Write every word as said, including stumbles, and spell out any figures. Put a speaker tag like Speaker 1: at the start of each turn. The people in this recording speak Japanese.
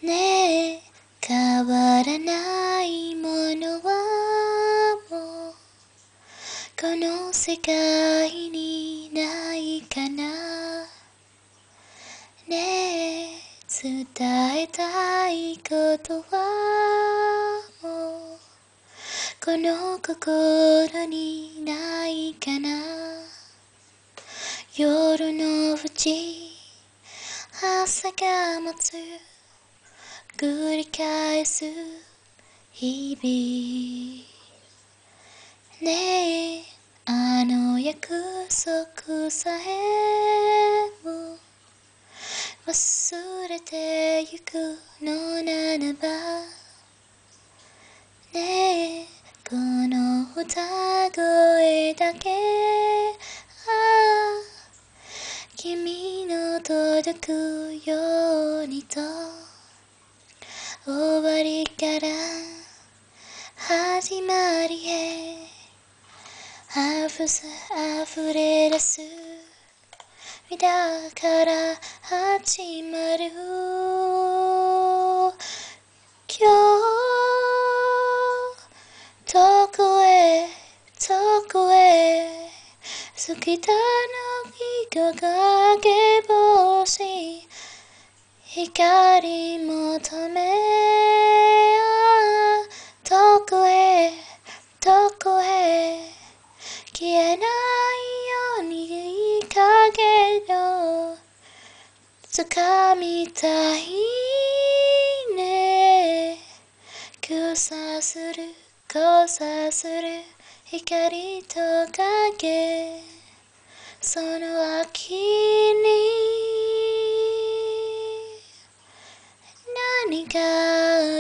Speaker 1: ねえ変わらないものはもうこの世界にないかな。ねえ伝えたいことはもうこの心にないかな。夜のうち朝が待つ繰り返す日々。ねえあの約束さえも忘れてゆくのならば、ねえこの歌声だけ、ああ君の届くようにと、終わりから始まりへあふさ溢れ出すだから始まる今日どこへどこへ過ぎたの日がけ星光求めどこへどこへ消えないようにいいかけど掴みたいね。交差する交差する光と影、その秋に何が